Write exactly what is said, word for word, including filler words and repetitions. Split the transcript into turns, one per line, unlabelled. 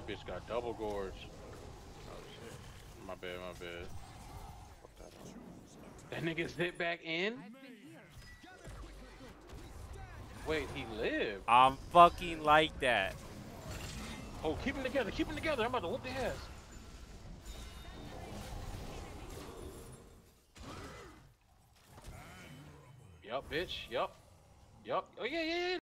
that bitch got double gorge. Oh shit. My bad, my bad. Fuck that up. That nigga zip back in? Wait, he lived.
I'm fucking like that.
Oh, keep them together, keep them together. I'm about to whoop their ass. Yup, bitch. Yup. Yup. Oh, yeah, yeah, yeah.